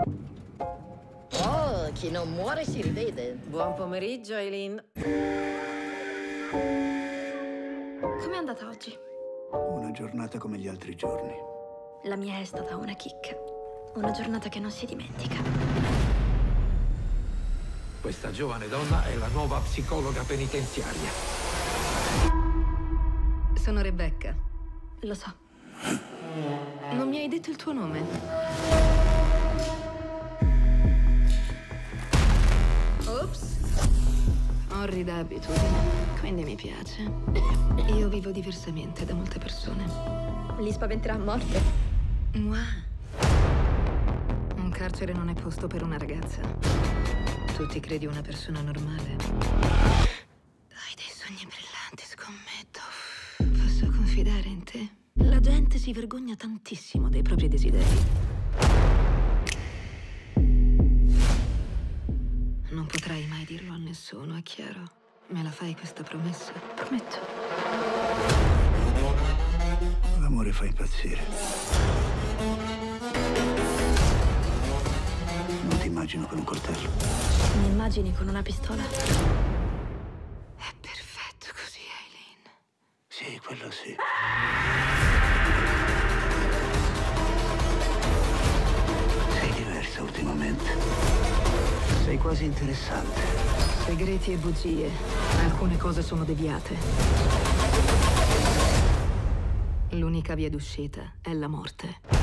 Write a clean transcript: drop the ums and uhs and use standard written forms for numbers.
Oh, chi non muore si rivede. Buon pomeriggio, Eileen. Com'è andata oggi? Una giornata come gli altri giorni. La mia è stata una chicca. Una giornata che non si dimentica. Questa giovane donna è la nuova psicologa penitenziaria. Sono Rebecca. Lo so. Non mi hai detto il tuo nome. Ops. Orrida abitudine. Quindi mi piace. Io vivo diversamente da molte persone. Li spaventerà a morte. Mua. Un carcere non è posto per una ragazza. Tu ti credi una persona normale? Hai dei sogni brillanti, scommetto. Posso confidare in te? La gente si vergogna tantissimo dei propri desideri. Non potrai mai dirlo a nessuno, è chiaro? Me la fai questa promessa? Prometto. L'amore fa impazzire. Non ti immagino con un coltello. Mi immagini con una pistola? È perfetto così, Eileen. Sì, quello sì. Sei diversa ultimamente. Sei quasi interessante. Segreti e bugie. Alcune cose sono deviate. L'unica via d'uscita è la morte.